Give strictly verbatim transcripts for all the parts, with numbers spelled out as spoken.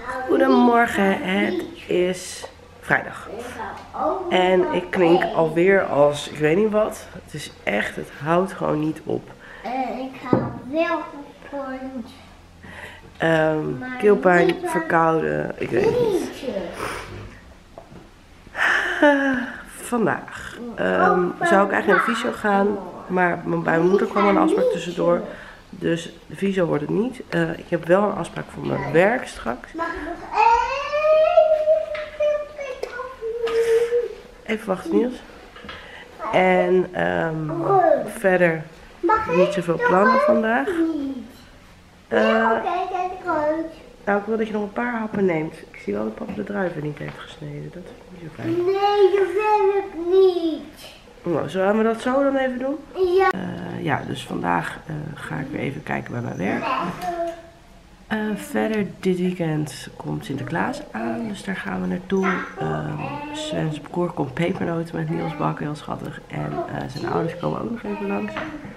Goedemorgen, het is vrijdag. En ik klink alweer als ik weet niet wat. Het is echt, het houdt gewoon niet op. En ik ga wel gevoeld. Um, keelpijn, verkouden, ik weet het niet. Uh, vandaag um, zou ik eigenlijk naar de fysio gaan, maar bij mijn moeder kwam een afspraak tussendoor. Dus de fysio wordt het niet. Uh, ik heb wel een afspraak voor mijn werk straks. Mag ik nog even wachten, Niels. En um, verder niet zoveel plannen vandaag. Uh, nou, ik wil dat je nog een paar happen neemt. Ik zie wel dat papa de druiven niet heeft gesneden. Dat is niet zo fijn. Nee, dat wil ik niet. Nou, zullen we dat zo dan even doen? Ja. Uh, ja, dus vandaag uh, ga ik weer even kijken bij mijn werk. Uh, verder dit weekend komt Sinterklaas aan, dus daar gaan we naartoe. Uh, Sven's broer komt pepernoten met Niels bakken, heel schattig. En uh, zijn ouders komen ook nog even langs.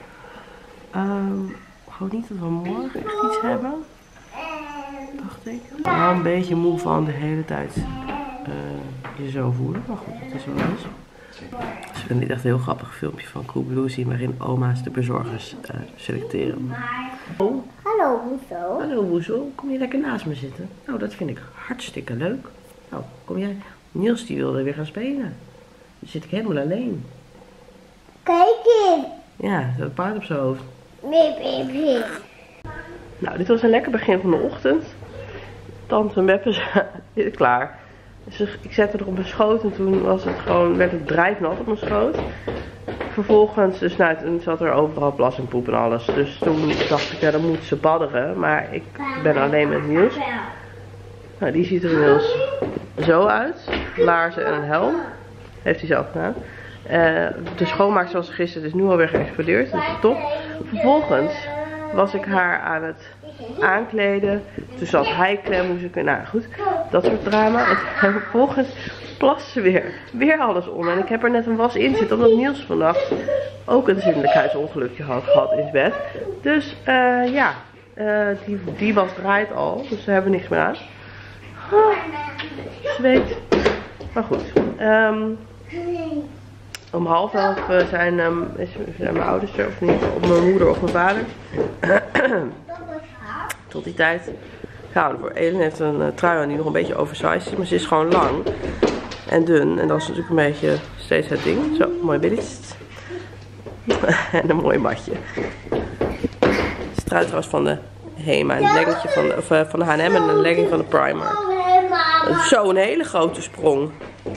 Um, gewoon niet dat we morgen echt iets hebben, dacht ik. Ik ben wel een beetje moe van de hele tijd uh, je zo voelen, maar goed, dat is wel eens. Dus ik vind dit echt een heel grappig filmpje van Coolblue zien waarin oma's de bezorgers uh, selecteren. Oh. Hallo Woezel. Hallo Woezel, kom je lekker naast me zitten? Nou, dat vind ik hartstikke leuk. Nou, kom jij? Niels die wilde weer gaan spelen. Dan zit ik helemaal alleen. Kijk eens. Ja, dat paard op zijn hoofd. Nee, baby. Nou, dit was een lekker begin van de ochtend. Tante Meppe is klaar. Dus ik zette er op mijn schoot en toen was het gewoon, werd het drijfnat op mijn schoot. Vervolgens, dus nou, toen zat er overal plas en poep en alles. Dus toen dacht ik, ja, dan moet ze badderen. Maar ik ben alleen met Niels. Nou, die ziet er inmiddels zo uit. Laarzen en een helm. Heeft hij zelf gedaan. Uh, de schoonmaak zoals gisteren is nu alweer geëxplodeerd. Dat is top. Vervolgens was ik haar aan het aankleden. Toen zat hij klem, moest ik, nou goed, dat soort drama. En vervolgens plast ze weer, weer alles om. En ik heb er net een was in zitten, omdat Niels vannacht ook een zindelijkheidsongelukje had gehad in bed. Dus uh, ja, uh, die, die was draait al, dus we hebben niks meer aan. Oh, zweet. Maar goed, um, om half elf uh, zijn, um, is, zijn mijn ouders er, of niet, of mijn moeder of mijn vader. Tot die tijd gaan we ervoor. Elen heeft een uh, trui aan die nog een beetje oversized is, maar ze is gewoon lang en dun. En dat is natuurlijk een beetje steeds het ding. Zo, mooi billetjes. En een mooi matje. Het is trui trouwens van de Hema. Een leggingje van de, of, uh, van de H en M en een legging van de Primark. Zo, een hele grote sprong.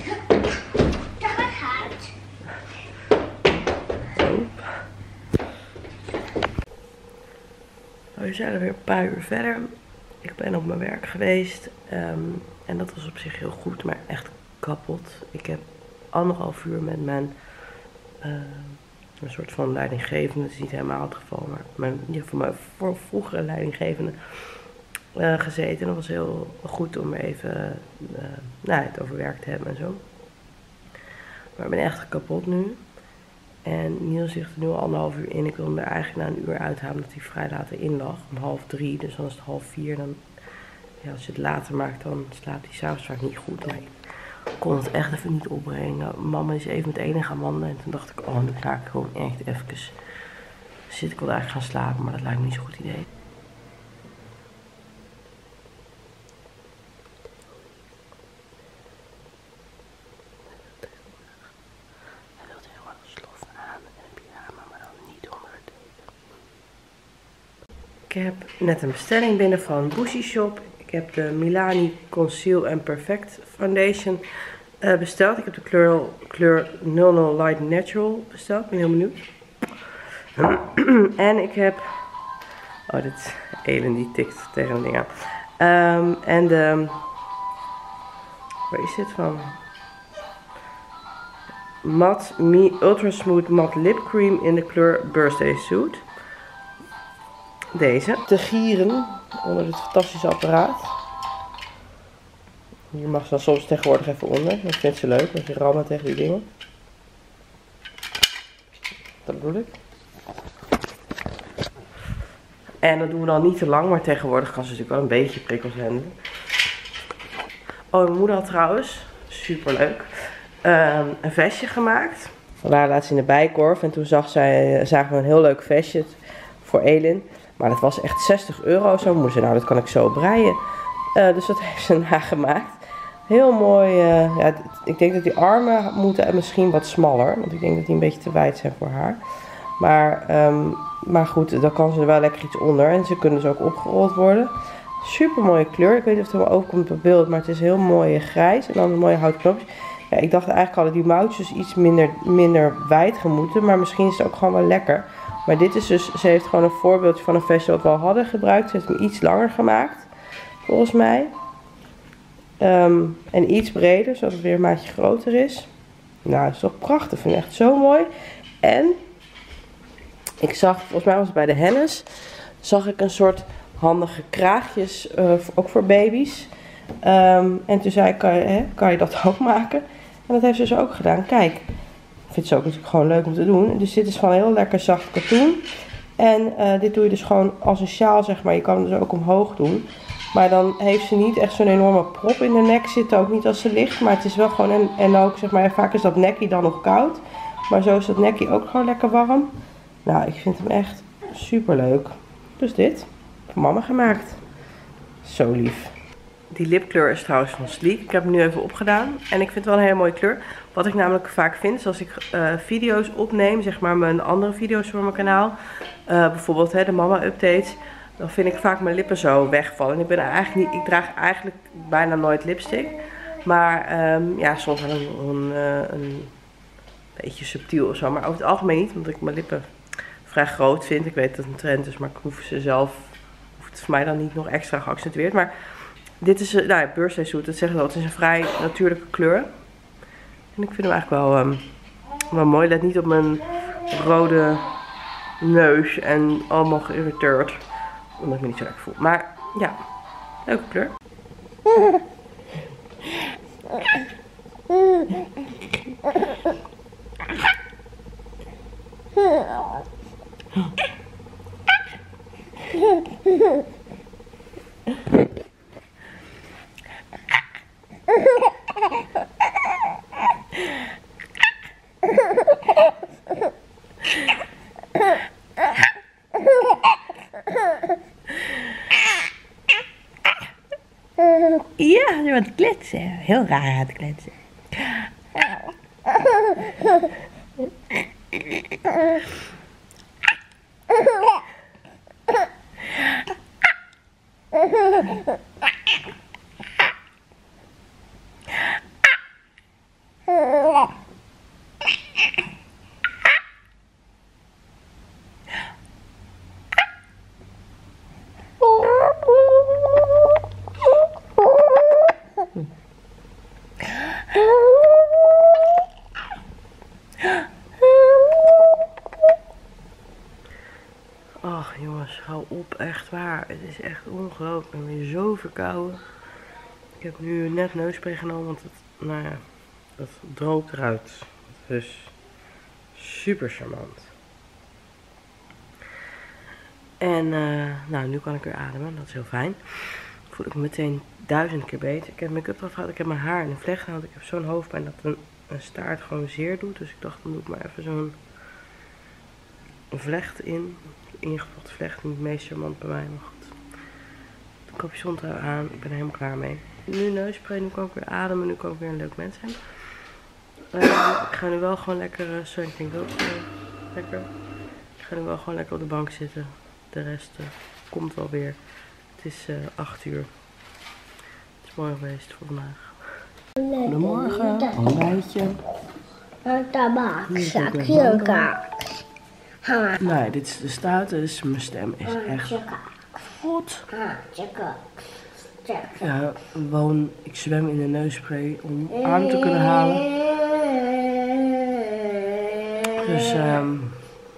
We zijn er weer een paar uur verder. Ik ben op mijn werk geweest. Um, en dat was op zich heel goed, maar echt kapot. Ik heb anderhalf uur met mijn uh, een soort van leidinggevende. Het is niet helemaal het geval, maar mijn, in ieder geval mijn voor, vroegere leidinggevende uh, gezeten. En dat was heel goed om even uh, nou, het over werk te hebben en zo. Maar ik ben echt kapot nu. En Niels ligt er nu al anderhalf uur in. Ik wil hem er eigenlijk na een uur uithalen omdat hij vrij laat erin lag. Om half drie, dus dan is het half vier. Dan, ja, als je het later maakt, dan slaapt hij s'avonds vaak niet goed. Maar ik kon het echt even niet opbrengen. Mama is even met ene gaan wandelen. En toen dacht ik, oh, nu ga ik gewoon echt even zitten. Ik wilde eigenlijk gaan slapen, maar dat lijkt me niet zo'n goed idee. Ik heb net een bestelling binnen van Bushy Shop. Ik heb de Milani Conceal and Perfect Foundation uh, besteld. Ik heb de kleur, kleur nul nul Light Natural besteld. Ik ben heel benieuwd. En ik heb... Oh, dit is Elen die tikt tegen een ding aan. Um, en de... Waar is dit van? Matte Me Ultra Smooth Matte Lip Cream in de kleur Birthday Suit. Deze. Te gieren onder dit fantastische apparaat. Hier mag ze dan soms tegenwoordig even onder. Dat vindt ze leuk, want je rammen tegen die dingen. Dat bedoel ik. En dat doen we dan niet te lang, maar tegenwoordig kan ze natuurlijk wel een beetje prikkels handelen. Oh, mijn moeder had trouwens, super leuk, um, een vestje gemaakt. We waren laatst in de Bijenkorf en toen zag zij, zagen we een heel leuk vestje voor Elin. Maar dat was echt zestig euro zo. Moest ze, nou dat kan ik zo breien. Uh, dus dat heeft ze nagemaakt. Heel mooi. Uh, ja, ik denk dat die armen moeten misschien wat smaller. Want ik denk dat die een beetje te wijd zijn voor haar. Maar, um, maar goed, dan kan ze er wel lekker iets onder. En ze kunnen dus ook opgerold worden. Super mooie kleur. Ik weet niet of het helemaal overkomt op beeld. Maar het is heel mooi grijs. En dan een mooie houten knopjes. Ja, ik dacht eigenlijk hadden die mouwtjes iets minder, minder wijd gemoeten. Maar misschien is het ook gewoon wel lekker. Maar dit is dus, ze heeft gewoon een voorbeeldje van een vestje wat we al hadden gebruikt. Ze heeft hem iets langer gemaakt. Volgens mij. Um, en iets breder, zodat het weer een maatje groter is. Nou, dat is toch prachtig. Ik vind het echt zo mooi. En ik zag, volgens mij was het bij de Hennes, zag ik een soort handige kraagjes, uh, ook voor baby's. Um, en toen zei ik, kan je, hè, kan je dat ook maken? En dat heeft ze dus ook gedaan. Kijk, ik vind het ook natuurlijk gewoon leuk om te doen. Dus dit is van heel lekker zacht katoen. En uh, dit doe je dus gewoon als een sjaal, zeg maar. Je kan hem dus ook omhoog doen. Maar dan heeft ze niet echt zo'n enorme prop in de nek zitten. Ook niet als ze ligt. Maar het is wel gewoon, en, en ook zeg maar, vaak is dat nekkie dan nog koud. Maar zo is dat nekkie ook gewoon lekker warm. Nou, ik vind hem echt super leuk. Dus dit, voor mama gemaakt. Zo lief. Die lipkleur is trouwens van Sleek. Ik heb hem nu even opgedaan. En ik vind het wel een hele mooie kleur. Wat ik namelijk vaak vind, is als ik uh, video's opneem, zeg maar mijn andere video's voor mijn kanaal. Uh, bijvoorbeeld hè, de mama updates. Dan vind ik vaak mijn lippen zo wegvallen. En ik, ben eigenlijk niet, ik draag eigenlijk bijna nooit lipstick. Maar um, ja, soms wel een, een, een beetje subtiel of zo. Maar over het algemeen niet, omdat ik mijn lippen vrij groot vind. Ik weet dat het een trend is, maar ik hoef ze zelf, hoeft het voor mij dan niet nog extra geaccentueerd. Maar dit is, nou ja, Birthday Suit, dat zeggen we wel. Het is een vrij natuurlijke kleur. En ik vind hem eigenlijk wel, um, wel mooi. Let niet op mijn rode neus en allemaal geïrriteerd. Omdat ik me niet zo lekker voel. Maar ja, leuke kleur. Ja, ze wat kletsen. Heel raar aan het kletsen. Ach jongens, hou op, echt waar. Het is echt ongelooflijk. Ik ben weer zo verkouden. Ik heb nu net neusspray genomen, want het, nou ja, dat droogt eruit. Dus super charmant. En uh, nou, nu kan ik weer ademen, dat is heel fijn. Voel ik me meteen duizend keer beter. Ik heb make-up eraf gehad, ik heb mijn haar in een vlecht gehaald. Ik heb zo'n hoofdpijn dat een, een staart gewoon zeer doet. Dus ik dacht, dan doe ik maar even zo'n vlecht in. Ingevuld vlecht, niet het meest charmant bij mij, maar goed. De capuchon aan, ik ben er helemaal klaar mee. Nu neusspray, nu kan ik weer ademen, nu kan ik weer een leuk mens zijn. Uh, ik ga nu wel gewoon lekker, uh, sorry ik denk ook uh, lekker. Ik ga nu wel gewoon lekker op de bank zitten. De rest uh, komt wel weer. Het is uh, acht uur. Het is mooi geweest voor vandaag. Goedemorgen, ontbijtje. Tabak, zakje, kaak. Nee, dit is de staat, dus mijn stem is echt goed. Ja, gewoon, ik zwem in de neusspray om adem te kunnen halen. Dus, um,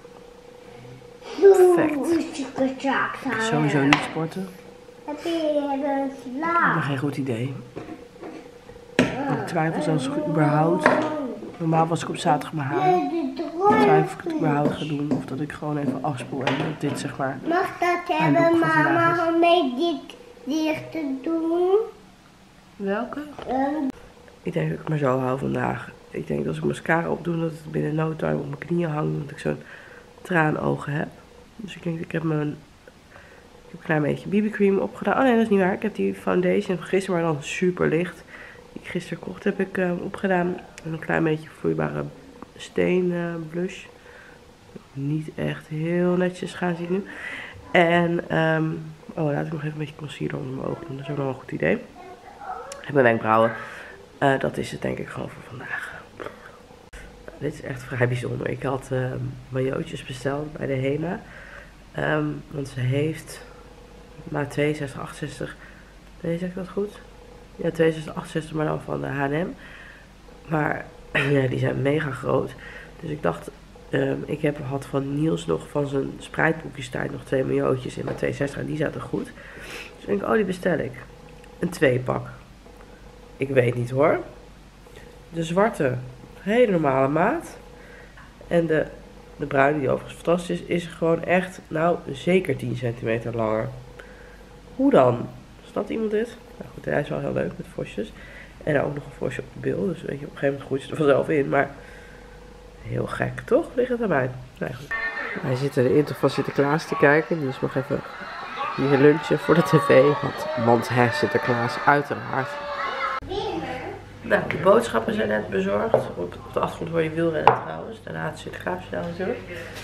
perfect. Ik ga sowieso niet sporten. Heb je slaap? Dat is geen goed idee. Ik twijfel zelfs of ik überhaupt. Normaal was ik op zaterdag mijn haar. Ik twijfel of ik het überhaupt ga doen. Of dat ik gewoon even afspoel en dat dit zeg maar. Mag dat hebben, mama, om mee dit dicht te doen? Welke? Um, Ik denk dat ik maar zo hou vandaag. Ik denk dat als ik mascara opdoe, dat het binnen no time op mijn knieën hangt. Dat ik zo'n traanogen heb. Dus ik denk, ik heb mijn... Ik heb een klein beetje B B cream opgedaan. Oh nee, dat is niet waar. Ik heb die foundation van gisteren, maar dan super licht. Die ik gisteren kocht, heb ik uh, opgedaan. En een klein beetje vloeibare steen uh, blush. Niet echt heel netjes gaan zien nu. En, um, oh, laat ik nog even een beetje concealer onder mijn ogen doen. Dat is ook nog wel een goed idee. En mijn wenkbrauwen. Uh, dat is het denk ik gewoon voor vandaag. Dit is echt vrij bijzonder. Ik had uh, majootjes besteld bij de Hema. Um, want ze heeft maat tweeënzestig, achtenzestig. Nee, zeg ik dat goed? Ja, tweeënzestig, achtenzestig, maar dan van de H en M. Maar ja, die zijn mega groot. Dus ik dacht, um, ik heb had van Niels nog van zijn spreidboekjestijd nog twee majootjes in mijn tweeënzestig. En die zaten goed. Dus ik denk, oh, die bestel ik. Een tweepak. Ik weet niet hoor. De zwarte, hele normale maat. En de, de bruine, die overigens fantastisch is, is gewoon echt, nou, zeker tien centimeter langer. Hoe dan? Snapt iemand dit? Nou goed, hij is wel heel leuk met vosjes. En ook nog een vosje op de bil. Dus weet je, op een gegeven moment groeit ze er vanzelf in. Maar heel gek, toch? Ligt het aan mij? Nee, goed. Wij zitten de intro van Sinterklaas te kijken. Dus nog even hier lunchen voor de tv. Want, want hè, Sinterklaas, uiteraard. Nou, de boodschappen zijn net bezorgd. Op, op de achtergrond hoor je wielrennen trouwens. Daarna het Sinterklaasspel natuurlijk.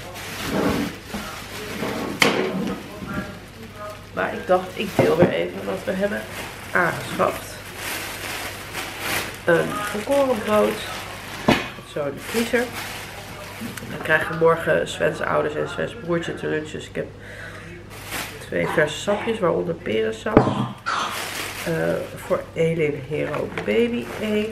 Maar ik dacht, ik deel weer even wat we hebben aangeschaft. Een volkorenbrood. Zo in de vriezer. Dan krijgen we morgen Sven's ouders en Sven's broertje te lunchen. Dus ik heb twee verse sapjes, waaronder perensap. Uh, voor Elin Hero Baby één.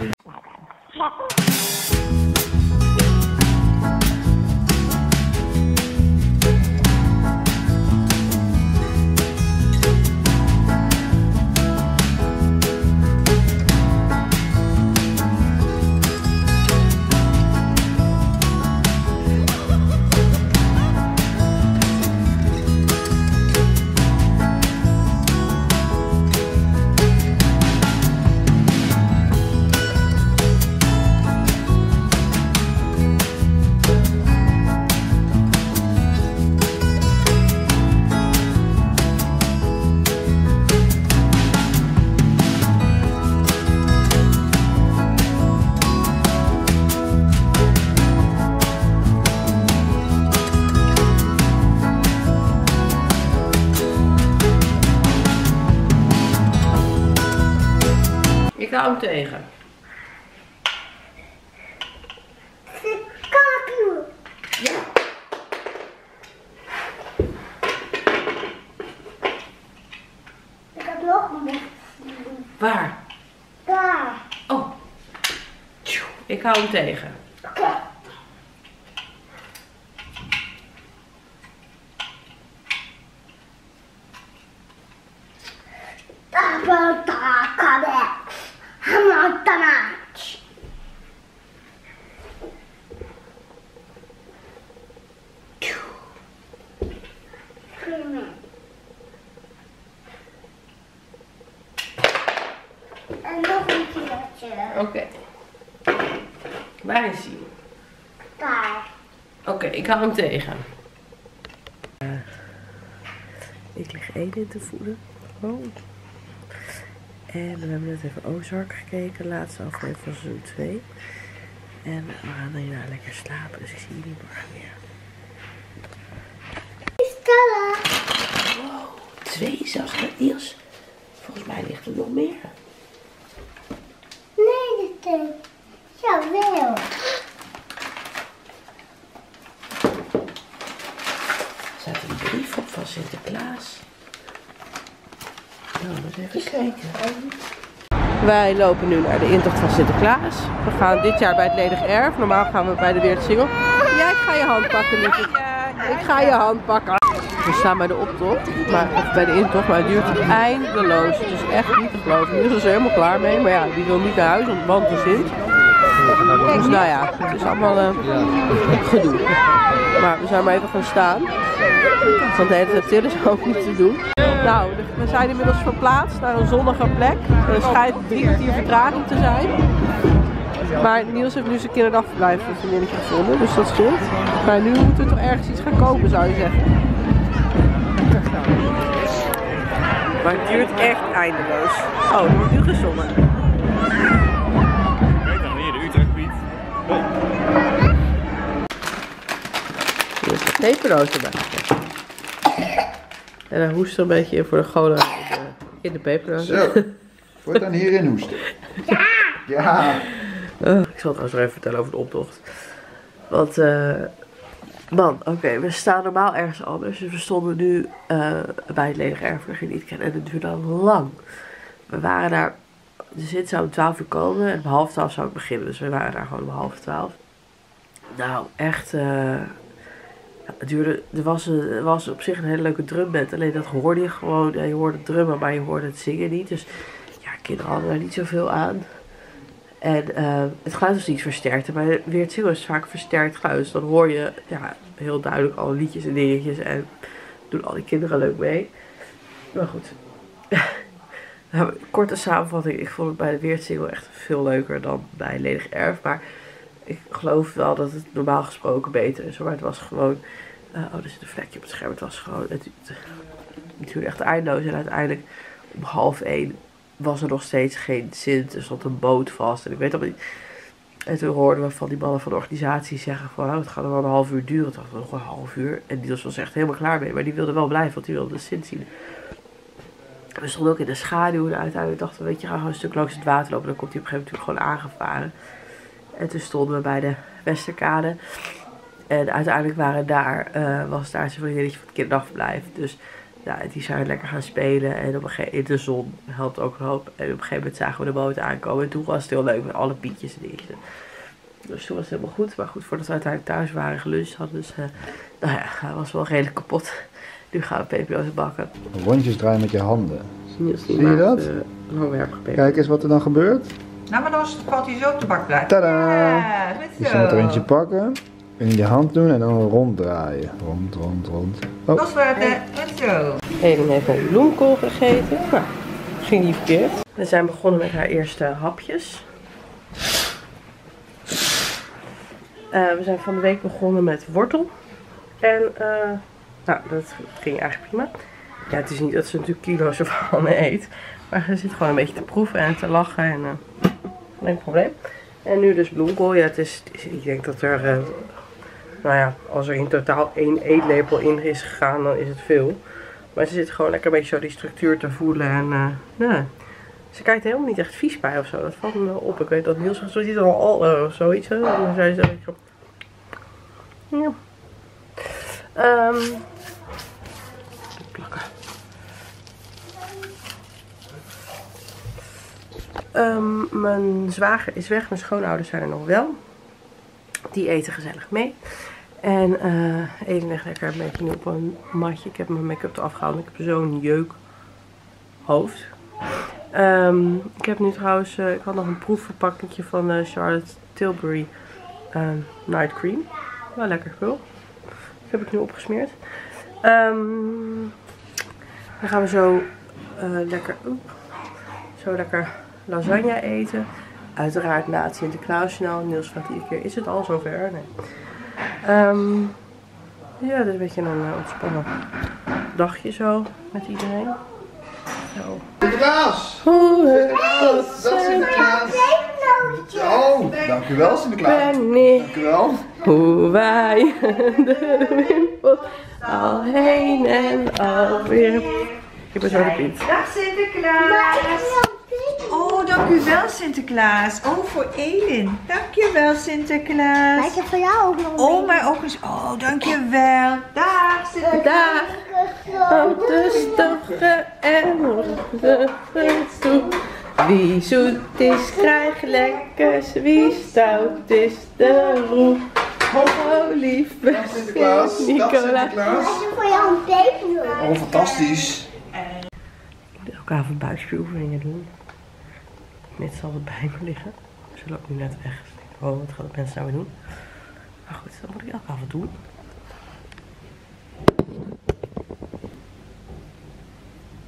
Ik hou hem tegen. Ja. Ik heb nog een. Waar? Daar. Oh. Ik hou hem tegen. Oké. Okay. En nog een keertje. Oké. Okay. Waar is hij? Daar. Oké, okay, ik hou hem tegen. Uh, ik lig Edith te voeden. Oh. En we hebben net even Ozark gekeken, laatste aflevering van seizoen twee. En we gaan hierna lekker slapen, dus ik zie jullie morgen weer. Stella. Wow, twee zag ik. Niels, volgens mij ligt er nog meer. Nee, dit is... Jawel. Er staat een brief op van Sinterklaas. Nou, eens even kijken. Wij lopen nu naar de intocht van Sinterklaas. We gaan dit jaar bij het Ledig Erf. Normaal gaan we bij de Weertsingel. Ja, ik ga je hand pakken, liefje. Ik ga je hand pakken. We staan bij de optocht, maar, of bij de intocht, maar het duurt eindeloos. Het is echt niet te geloven. Nu is er helemaal klaar mee, maar ja, die wil niet naar huis, want de Sint. Dus nou ja, het is allemaal uh, gedoe. Maar we zijn maar even gaan staan. Want de hele tijd tillen is ook niet te doen. Nou, we zijn inmiddels verplaatst naar een zonnige plek. Er schijnt drie kwartier vertraging te zijn. Maar Niels heeft nu zijn kinderdagverblijf voor een vriendinnetje gevonden, dus dat scheelt. Maar nu moeten we toch ergens iets gaan kopen, zou je zeggen. Maar het duurt echt eindeloos. Oh, er wordt nu gezongen. Kijk dan hier, de Utrecht Piet. Hier is de pepernoot erbij. En hij hoest er een beetje in voor de goden in de pepernoot. Zo, wordt dan hierin hoesten. Ja! Ja! Uh, ik zal het trouwens nog even vertellen over de optocht. Want, uh, man, oké, okay, we staan normaal ergens anders. Dus we stonden nu uh, bij het ledige erf waar je niet kent. En het duurde lang. We waren daar, de zit zou om twaalf uur komen. En om half twaalf zou ik beginnen. Dus we waren daar gewoon om half twaalf. Nou, echt, uh, het duurde, er was, een, er was op zich een hele leuke drumband. Alleen dat hoorde je gewoon, ja, je hoorde het drummen, maar je hoorde het zingen niet. Dus ja, kinderen hadden daar niet zoveel aan. En uh, het geluid was niet versterkt. En bij Weertziel is het vaak versterkt geluid. Dus dan hoor je ja, heel duidelijk alle liedjes en dingetjes. En doen al die kinderen leuk mee. Maar goed. Nou, korte samenvatting. Ik vond het bij de Weertziel echt veel leuker dan bij Ledig Erf. Maar ik geloof wel dat het normaal gesproken beter is. Maar het was gewoon... Uh, oh, er zit een vlekje op het scherm. Het was gewoon... Het, het, het duurde echt eindeloos. En uiteindelijk om half één... was er nog steeds geen Sint. Er stond een boot vast. En ik weet allemaal niet. En toen hoorden we van die mannen van de organisatie zeggen van... Oh, het gaat er wel een half uur duren. Toen dachten we nog een half uur. En die was echt helemaal klaar mee. Maar die wilde wel blijven. Want die wilde de Sint zien. We stonden ook in de schaduw. En uiteindelijk dachten we, weet je, ga gewoon een stuk langs het water lopen. Dan komt hij op een gegeven moment gewoon aangevaren. En toen stonden we bij de Westerkade. En uiteindelijk waren daar... Uh, was daar zijn vriendinnetje van het kinderdagverblijf. Dus... Ja, die zijn lekker gaan spelen en op een gegeven moment de zon helpt ook een hoop. En op een gegeven moment zagen we de boot aankomen en toen was het heel leuk met alle pietjes en dingetjes. Dus toen was het helemaal goed. Maar goed, voordat we uiteindelijk thuis waren geluncht hadden, dus uh, nou ja, hij was wel redelijk kapot. Nu gaan we pepernoten bakken. Rondjes draaien met je handen. Niels, zie je dat? Uh, een hoogwerp gepeper. Kijk eens wat er dan gebeurt. Nou, maar dan valt hij zo op de bakblijf. Tadaa! Ja, Dus je moet er eentje pakken, in je hand doen en dan ronddraaien. Rond, rond, rond. Oh. Loswerden, met zo. Eden heeft een bloemkool gegeten. Nou, ging niet verkeerd. We zijn begonnen met haar eerste hapjes. Uh, we zijn van de week begonnen met wortel. En uh, nou, dat ging eigenlijk prima. Ja, het is niet dat ze natuurlijk kilo's ervan eet. Maar ze zit gewoon een beetje te proeven en te lachen. En uh, geen probleem. En nu dus bloemkool. Ja, het is, het is, ik denk dat er... Uh, nou ja, als er in totaal één eetlepel in is gegaan, dan is het veel. Maar ze zit gewoon lekker een beetje zo die structuur te voelen. En uh, nou, ze kijkt helemaal niet echt vies bij of zo. Dat valt me wel op. Ik weet dat Niels zo ziet er al uh, of zoiets. Hè? En dan zei ze zo. Ja. Um, plakken. Um, mijn zwager is weg. Mijn schoonouders zijn er nog wel. Die eten gezellig mee. En uh, Eden legt lekker een beetje nu op een matje. Ik heb mijn make-up eraf gehaald. Ik heb zo'n jeuk hoofd. Um, ik heb nu trouwens, uh, ik had nog een proefverpakkingje van uh, Charlotte Tilbury uh, Night Cream. Wel lekker spul. Dat heb ik nu opgesmeerd. Um, dan gaan we zo uh, lekker, oep, zo lekker lasagne eten. Uiteraard na het Sinterklaasjournaal. Niels vraagt iedere keer, is het al zover? Nee. Um, ja, dit is een beetje een uh, ontspannen dagje zo met iedereen. Zo. Sinterklaas! Sinterklaas! Dat is Sinterklaas! Oh, dankjewel Sinterklaas! Ben ik Dankjewel! hoe wij de wimpels al heen en alweer. Ik ben zo de piet. Dag Sinterklaas! Oh, dank u wel Sinterklaas. Oh, voor Elin. Dank je wel Sinterklaas. Maar ik heb voor jou ook nog een Oh, maar ook eens. Oh, dank je wel. Dag Sinterklaas. Dag, grote stoffen en ruggen toe. Wie zoet is, krijgt lekkers. Wie stout is, de roep. Oh, lieve Dag Sinterklaas! Dag Nicolaas. Sinterklaas! Ik heb voor jou een pepernoot. Oh, fantastisch! Ik moet elke avond buikspieroefeningen doen. Dit zal het bij me liggen. Ze loopt nu net weg. Oh, wat gaan de mensen nou weer doen? Maar goed, dat moet ik elke avond doen.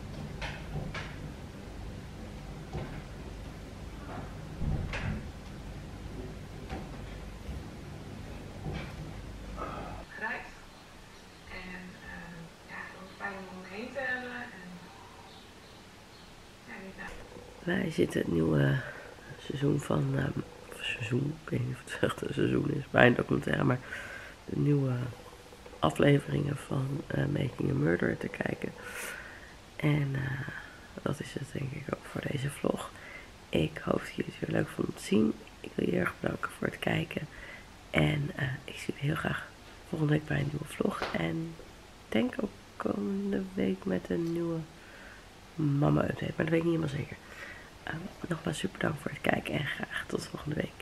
Wij zitten het nieuwe seizoen van, um, of seizoen, ik weet niet of het echt een seizoen is, bij een documentaire, maar de nieuwe afleveringen van uh, Making a Murderer te kijken. En uh, dat is het denk ik ook voor deze vlog. Ik hoop dat jullie het weer leuk vonden te zien. Ik wil je erg bedanken voor het kijken. En uh, ik zie jullie heel graag volgende week bij een nieuwe vlog. En ik denk ook komende week met een nieuwe mama update. Maar dat weet ik niet helemaal zeker. Uh, nogmaals super bedankt voor het kijken en graag tot volgende week.